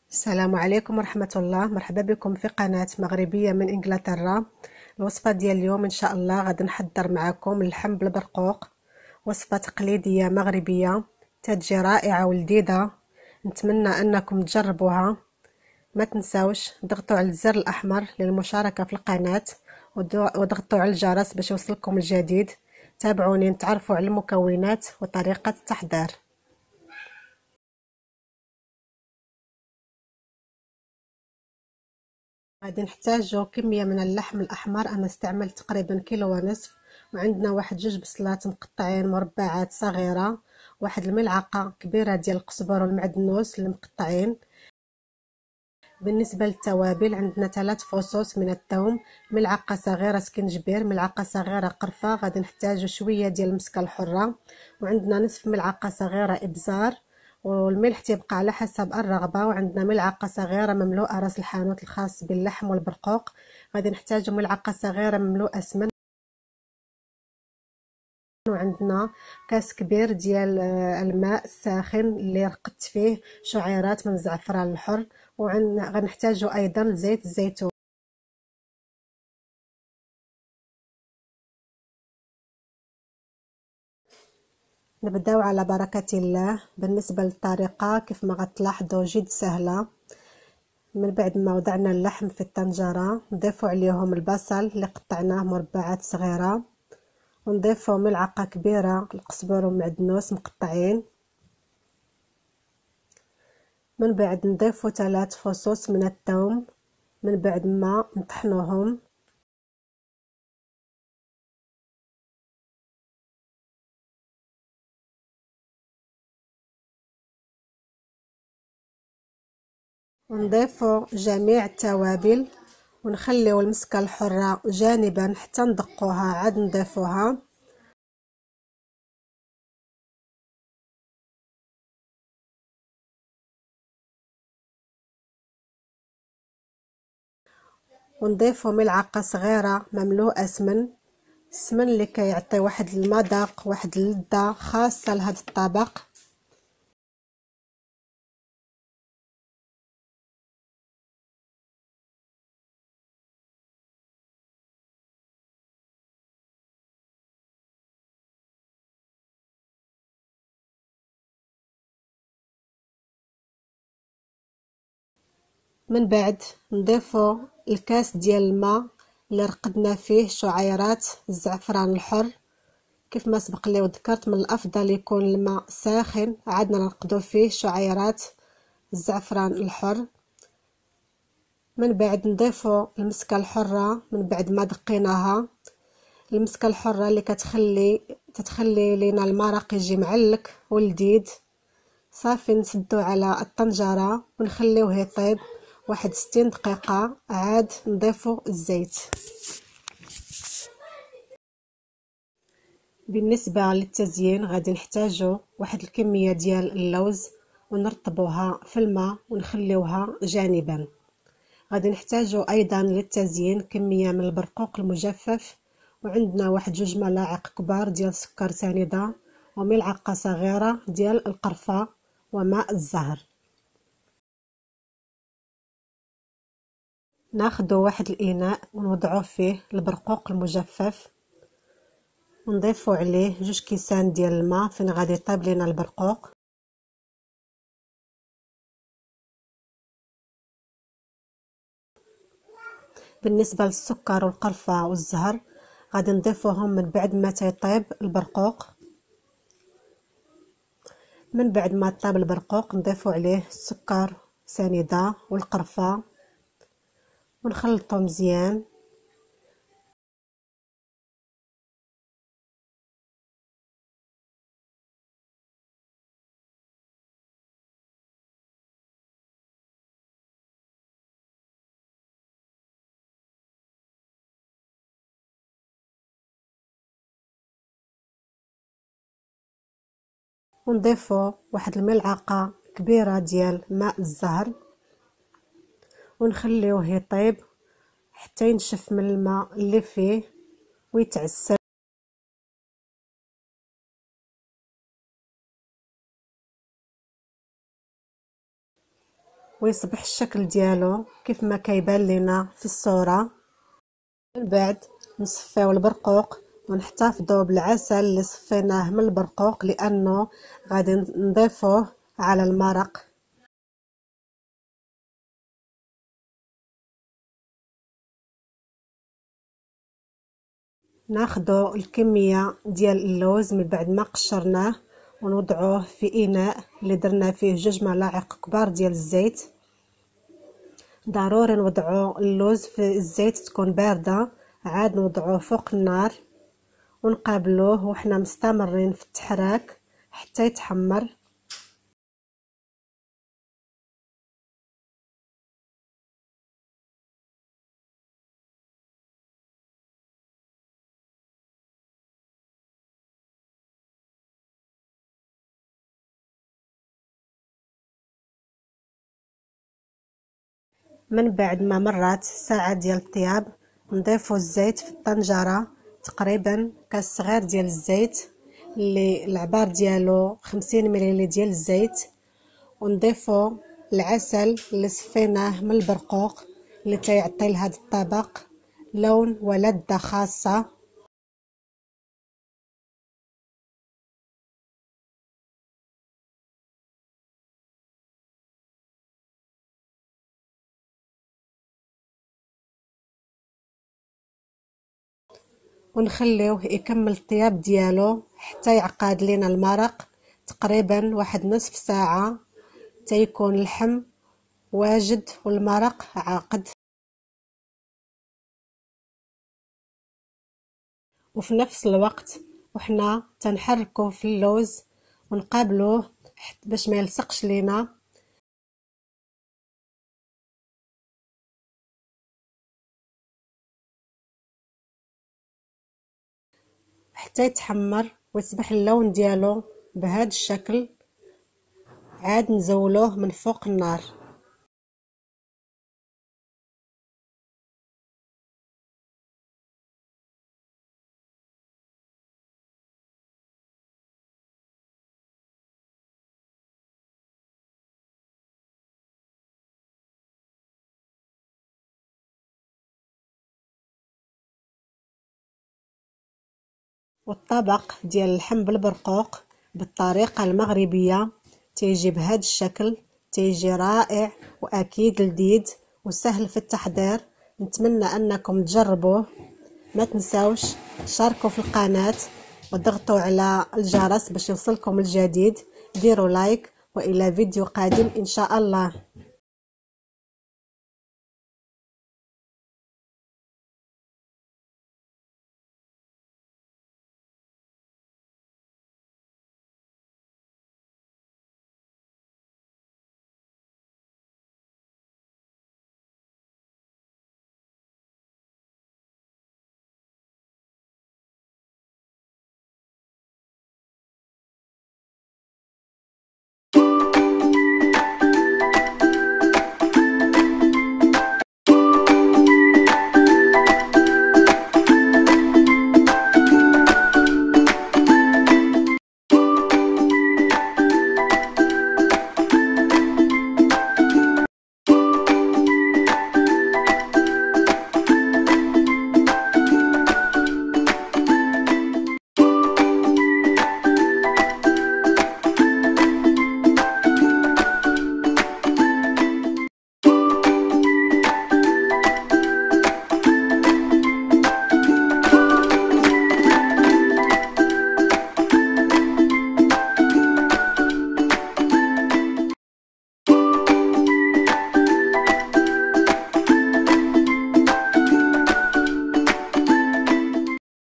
السلام عليكم ورحمة الله. مرحبا بكم في قناة مغربية من إنجلترا. الوصفة ديال اليوم إن شاء الله غادي نحضر معكم اللحم بالبرقوق، وصفة تقليدية مغربية تتجي رائعة ولذيذة. نتمنى أنكم تجربوها. ما تنساوش ضغطوا على الزر الأحمر للمشاركة في القناة وضغطوا على الجرس باش يوصلكم الجديد. تابعوني نتعرفوا على المكونات وطريقة التحضير. غادي نحتاجو كمية من اللحم الأحمر. أنا استعملت تقريبا كيلو ونصف، وعندنا واحد جوج بصلات مقطعين مربعات صغيرة، واحد الملعقة كبيرة ديال القزبر والمعدنوس المقطعين. بالنسبة للتوابل عندنا 3 فصوص من الثوم، ملعقة صغيرة سكنجبير، ملعقة صغيرة قرفة، غادي نحتاجو شوية ديال المسكة الحرة، وعندنا نصف ملعقة صغيرة إبزار، والملح تيبقى على حسب الرغبة. وعندنا ملعقة صغيرة مملوءة راس الحانوت الخاص باللحم والبرقوق. غادي نحتاجو ملعقة صغيرة مملوءة سمن، وعندنا كاس كبير ديال الماء الساخن اللي رقدت فيه شعيرات من الزعفران الحر، وعندنا غنحتاجو ايضا زيت الزيتون. نبداو على بركة الله. بالنسبة للطريقة كيف ما غتلاحظوا جد سهلة. من بعد ما وضعنا اللحم في الطنجرة نضيفوا عليهم البصل اللي قطعناه مربعات صغيرة، ونضيفوا ملعقة كبيرة القزبر ومعدنوس مقطعين. من بعد نضيفوا 3 فصوص من الثوم من بعد ما نطحنوهم. ونضيفوا جميع التوابل، ونخليو المسكة الحرة جانبا حتى ندقوها عاد نضيفوها. ونضيفوا ملعقة صغيرة مملوءة سمن، السمن اللي كيعطي واحد المذاق واحد اللذة خاصة لهذا الطبق. من بعد نضيفوا الكاس ديال الماء اللي رقدنا فيه شعيرات الزعفران الحر. كيف ما سبق لي وذكرت، من الافضل يكون الماء ساخن عادنا نرقدوا فيه شعيرات الزعفران الحر. من بعد نضيفوا المسكة الحرة من بعد ما دقيناها. المسكة الحرة اللي تتخلي لنا المرق يجي معلك ولذيذ. صافي نسدو على الطنجرة ونخليوه يطيب واحد 60 دقيقة، عاد نضيفوا الزيت. بالنسبة للتزيين غادي نحتاجو واحد الكمية ديال اللوز، ونرطبوها في الماء ونخليوها جانبا. غادي نحتاجو ايضا للتزيين كمية من البرقوق المجفف، وعندنا واحد 2 ملاعق كبار ديال السكر سنيدة، وملعقة صغيرة ديال القرفة، وماء الزهر. ناخدو واحد الاناء ونوضعوه فيه البرقوق المجفف، ونضيفو عليه 2 كيسان ديال الماء فين غادي يطيب لنا البرقوق. بالنسبة للسكر والقرفة والزهر غادي نضيفوهم من بعد ما تيطيب البرقوق. من بعد ما طاب البرقوق نضيفو عليه السكر سنيدة والقرفة ونخلطو مزيان. ونضيفو واحد الملعقة كبيرة ديال ماء الزهر، ونخليوه يطيب حتى ينشف من الماء اللي فيه ويتعسل. ويصبح الشكل ديالو كيف ما كيبان لينا في الصورة. من بعد نصفيو البرقوق ونحتفظوا بالعسل اللي صفيناه من البرقوق لانه غادي نضيفوه على المرق. ناخدو الكمية ديال اللوز من بعد ما قشرناه ونوضعوه في اناء اللي درنا فيه 2 ملاعق كبار ديال الزيت. ضروري نوضعو اللوز في الزيت تكون باردة، عاد نوضعوه فوق النار ونقابلوه وحنا مستمرين في التحراك حتى يتحمر. من بعد ما مرات ساعة ديال الطياب نضيفو الزيت في الطنجرة، تقريبا كاس صغير ديال الزيت اللي العبار ديالو 50 مليل ديال الزيت، ونضيفو العسل اللي صفيناه من البرقوق اللي تيعطي لهذا الطبق لون ولذة خاصة. ونخليوه يكمل الطياب ديالو حتى يعقد لينا المرق، تقريبا واحد نصف ساعة تيكون اللحم واجد والمرق عاقد. وفي نفس الوقت وحنا تنحركو في اللوز ونقابلوه باش ما يلصقش لينا. حتى يتحمر ويصبح اللون ديالو بهذا الشكل، عاد نزولوه من فوق النار. والطبق ديال اللحم بالبرقوق بالطريقة المغربية تيجي بهذا الشكل، تيجي رائع واكيد لذيذ وسهل في التحضير. نتمنى انكم تجربوه. ما تنساوش تشاركوا في القناة وضغطوا على الجرس باش يوصلكم الجديد. ديروا لايك والى فيديو قادم ان شاء الله.